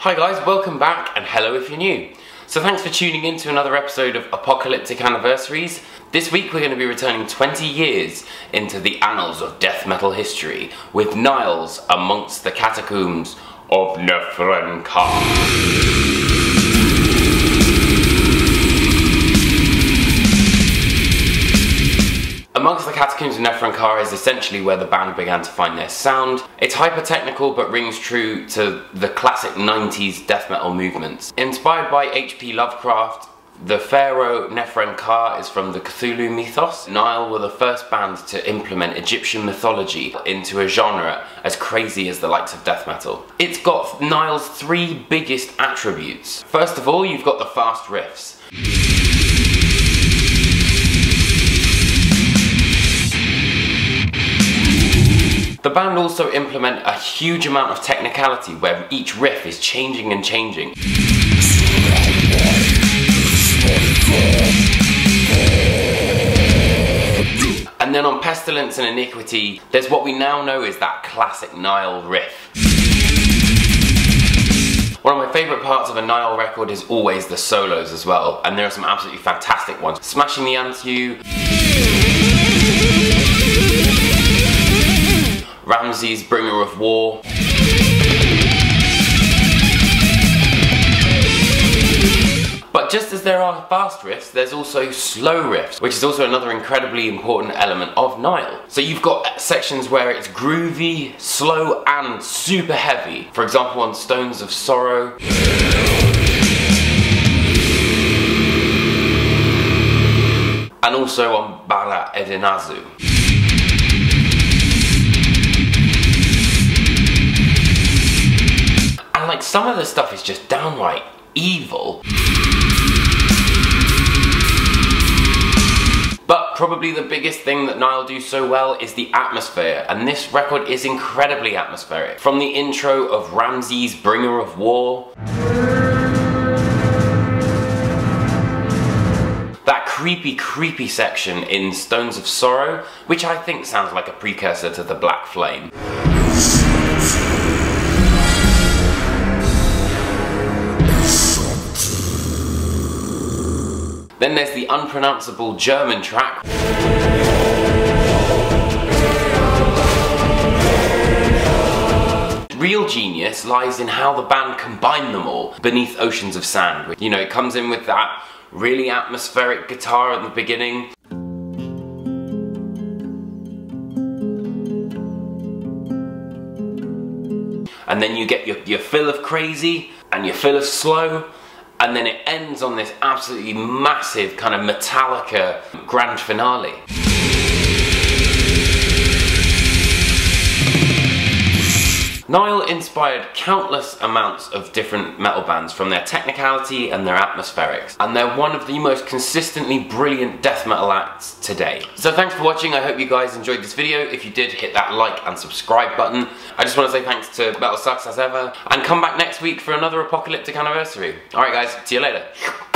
Hi guys, welcome back and hello if you're new. So thanks for tuning in to another episode of Apocalyptic Anniversaries. This week we're going to be returning 20 years into the annals of death metal history with Niles amongst the catacombs of Nephren-Ka. Amongst the Catacombs of Nephren-Ka is essentially where the band began to find their sound. It's hyper-technical but rings true to the classic 90s death metal movements. Inspired by H.P. Lovecraft, the pharaoh Nephren-Ka is from the Cthulhu mythos. Nile were the first band to implement Egyptian mythology into a genre as crazy as the likes of death metal. It's got Nile's three biggest attributes. First of all, you've got the fast riffs. The band also implement a huge amount of technicality where each riff is changing and changing. And then on Pestilence and Iniquity, there's what we now know is that classic Nile riff. One of my favourite parts of a Nile record is always the solos as well, and there are some absolutely fantastic ones. Smashing the Antiu, Ramses, Bringer of War. But just as there are fast riffs, there's also slow riffs, which is also another incredibly important element of Nile. So you've got sections where it's groovy, slow, and super heavy. For example, on Stones of Sorrow. And also on Bala Edenazu. And like some of the stuff is just downright evil. But probably the biggest thing that Nile do so well is the atmosphere, and this record is incredibly atmospheric. From the intro of Ramses, Bringer of War, that creepy section in Stones of Sorrow, which I think sounds like a precursor to the Black Flame. Then there's the unpronounceable German track. Real genius lies in how the band combine them all beneath Oceans of Sand. You know, it comes in with that really atmospheric guitar at the beginning. And then you get your fill of crazy and your fill of slow. And then it ends on this absolutely massive kind of Metallica grand finale. Nile inspired countless amounts of different metal bands from their technicality and their atmospherics, and they're one of the most consistently brilliant death metal acts today. So thanks for watching, I hope you guys enjoyed this video. If you did, hit that like and subscribe button. I just want to say thanks to Metal Sucks as ever, and come back next week for another Apocalyptic Anniversary. Alright guys, see you later.